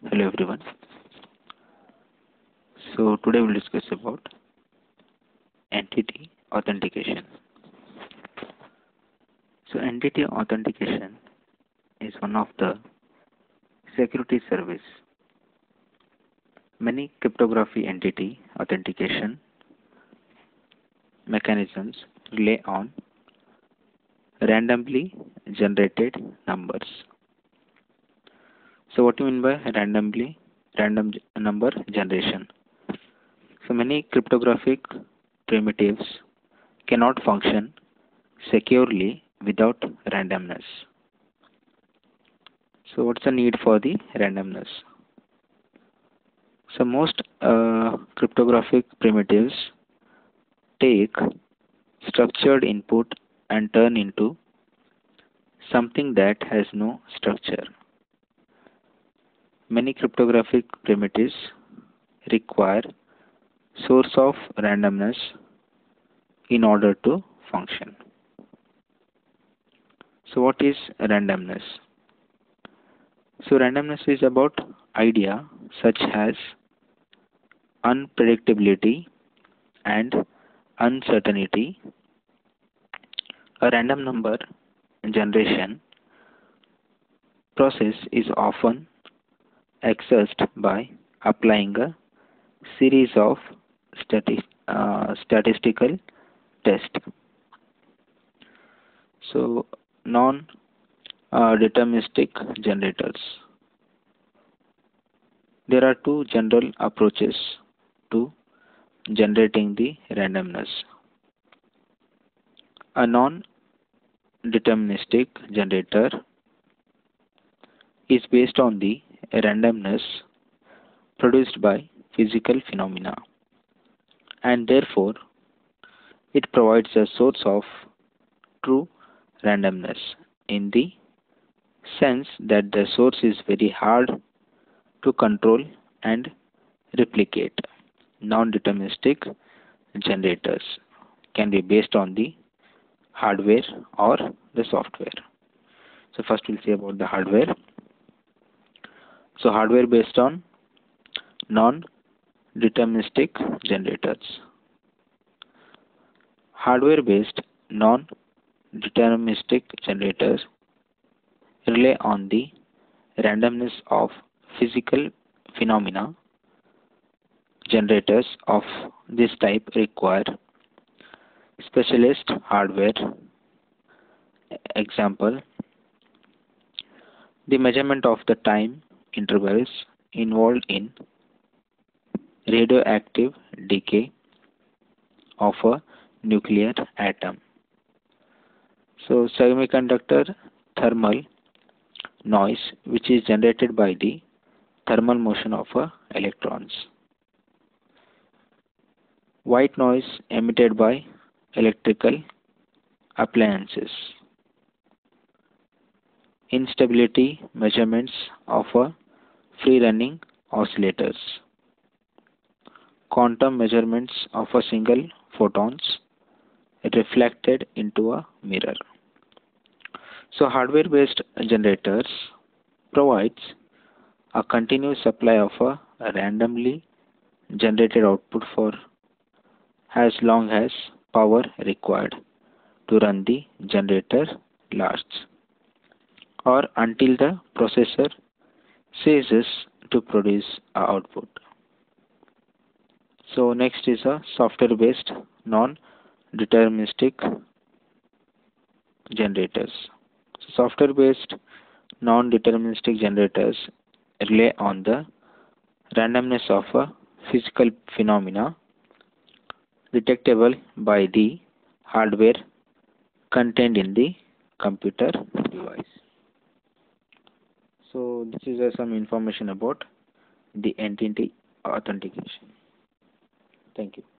Hello everyone. So today we'll discuss about entity authentication. So entity authentication is one of the security service. Many cryptography entity authentication mechanisms rely on randomly generated numbers. So what do you mean by random number generation? So many cryptographic primitives cannot function securely without randomness. So what's the need for the randomness? So most cryptographic primitives take structured input and turn into something that has no structure. Many cryptographic primitives require source of randomness in order to function. So what is randomness? So randomness is about idea such as unpredictability and uncertainty. A random number generation process is often accessed by applying a series of statistical tests. So non-deterministic generators. There are two general approaches to generating the randomness. A non-deterministic generator is based on the randomness produced by physical phenomena, and therefore it provides a source of true randomness in the sense that the source is very hard to control and replicate. Non-deterministic generators can be based on the hardware or the software. So first we'll see about the hardware. So hardware based on non-deterministic generators. Hardware based non-deterministic generators rely on the randomness of physical phenomena. Generators of this type require specialist hardware. Example, the measurement of the time intervals involved in radioactive decay of a nuclear atom. So semiconductor thermal noise, which is generated by the thermal motion of electrons. White noise emitted by electrical appliances. Instability measurements of free-running oscillators. Quantum measurements of a single photons reflected into a mirror. So hardware-based generators provides a continuous supply of a randomly generated output for as long as power required to run the generator lasts, or until the processor ceases to produce output. So next is a software-based non-deterministic generators. So software-based non-deterministic generators rely on the randomness of a physical phenomena detectable by the hardware contained in the computer device. So this is some information about the entity authentication. Thank you.